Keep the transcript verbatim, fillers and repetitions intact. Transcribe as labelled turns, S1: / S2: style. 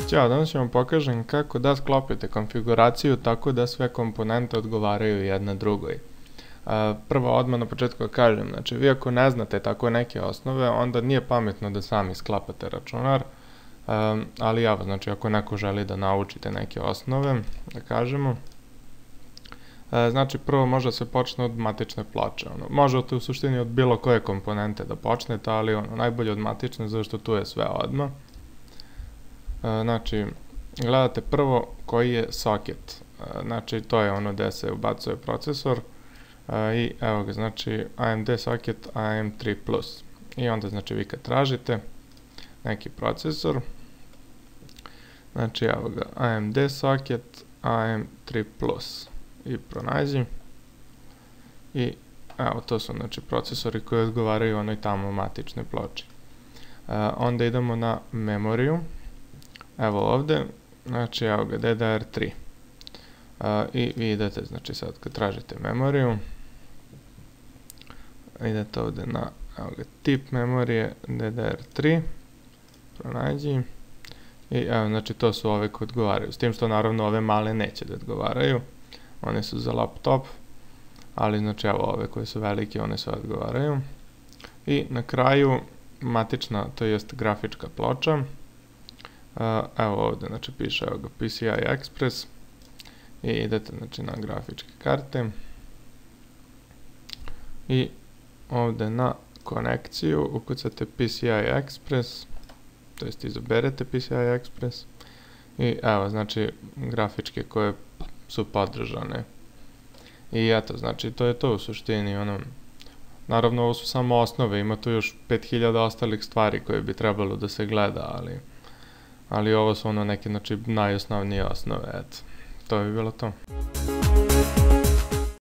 S1: Ćao, danas ću vam pokažem kako da sklopite konfiguraciju tako da sve komponente odgovaraju jedna drugoj. Prvo, odmah na početku kažem, znači vi ako ne znate tako neke osnove, onda nije pametno da sami sklapate računar, ali evo, znači ako neko želi da naučite neke osnove, da kažemo, znači prvo može se počne od matične ploče, možete u suštini od bilo koje komponente da počnete, ali najbolje od matične, zašto tu je sve odmah. Znači, gledate prvo koji je socket, znači to je ono gde se ubacuje procesor i evo ga, znači A M D socket A M tri plus i onda znači vi kad tražite neki procesor, znači evo ga A M D socket A M tri plus i pronađi i evo to su znači procesori koji odgovaraju onoj tamo matičnoj ploči. Onda idemo na memoriju. Evo ovde, znači evo ga D D R tri i vi idete, znači sad kad tražite memoriju, idete ovde na evo ga, tip memorije D D R tri, pronađi i evo, znači to su ove koje odgovaraju, s tim što naravno ove male neće da odgovaraju, one su za laptop, ali znači evo ove koje su velike, one sve odgovaraju i na kraju matična, to jest grafička ploča. Evo ovde, znači piše evo ga P C I Express i idete znači na grafičke karte i ovde na konekciju ukucate P C I Express, to jest izaberete P C I Express i evo znači grafičke koje su podržane i eto, znači to je to u suštini, ono, naravno ovo su samo osnove, ima tu još pet hiljada ostalih stvari koje bi trebalo da se gleda, ali ali ovo su ono neke, znači, najosnovnije osnove, eto, to bi bilo to.